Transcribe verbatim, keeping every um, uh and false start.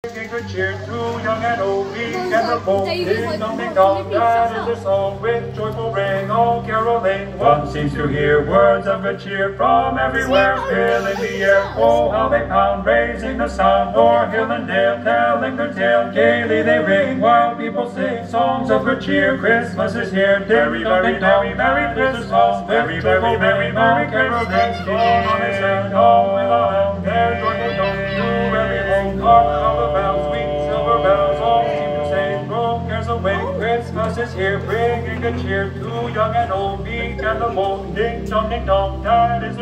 Bringing good cheer to young and old, meek and the bold. Ding dong, ding dong, that is their song with joyful ring, all caroling. One seems to hear words of good cheer from everywhere, filling the air. Oh, how they pound, raising the sound, o'er hill and dale, telling their tale. Gaily they ring while people sing songs of good cheer. Christmas is here, very, very, very, merry Christmas songs, very, very, very, merry caroling. Strong on they sing, all around their joyful tones to every home. Hark how the bells, sweet silver bells, all seem to say, throw cares away. Christmas is here, bringing good cheer to young and old, meek and the bold. Ding dong, ding dong, that is